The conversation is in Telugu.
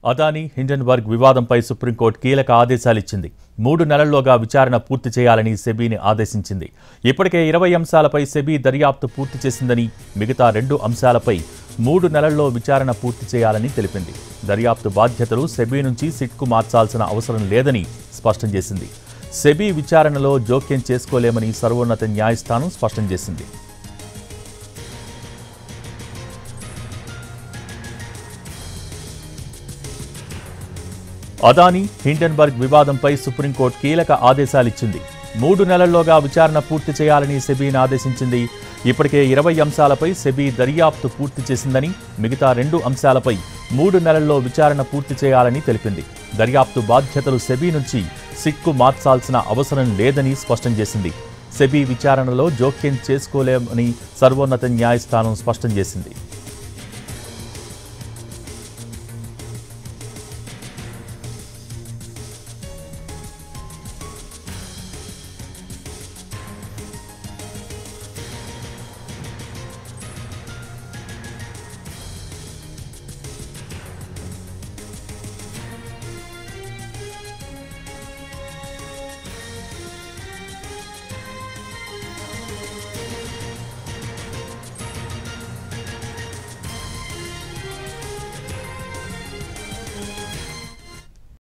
అదానీ హిండెన్బర్గ్ వివాదంపై సుప్రీంకోర్టు కీలక ఆదేశాలిచ్చింది. 3 నెలల్లోగా విచారణ పూర్తి చేయాలని సెబీని ఆదేశించింది. ఇప్పటికే 20 అంశాలపై సెబీ దర్యాప్తు పూర్తి చేసిందని, మిగతా 2 అంశాలపై 3 నెలల్లో విచారణ పూర్తి చేయాలని తెలిపింది. దర్యాప్తు బాధ్యతలు సెబీ నుంచి సిట్కు మార్చాల్సిన అవసరం లేదని స్పష్టం చేసింది. సెబీ విచారణలో జోక్యం చేసుకోలేమని సర్వోన్నత న్యాయస్థానం స్పష్టం చేసింది. అదానీ హిండెన్బర్గ్ వివాదంపై సుప్రీంకోర్టు కీలక ఆదేశాలిచ్చింది. 3 నెలల్లోగా విచారణ పూర్తి చేయాలని సెబీని ఆదేశించింది. ఇప్పటికే 20 అంశాలపై సెబీ దర్యాప్తు పూర్తి చేసిందని, మిగతా 2 అంశాలపై 3 నెలల్లో విచారణ పూర్తి చేయాలని తెలిపింది. దర్యాప్తు బాధ్యతలు సెబీ నుంచి సిట్కు మార్చాల్సిన అవసరం లేదని స్పష్టం చేసింది. సెబీ విచారణలో జోక్యం చేసుకోలేమని సర్వోన్నత న్యాయస్థానం స్పష్టం చేసింది.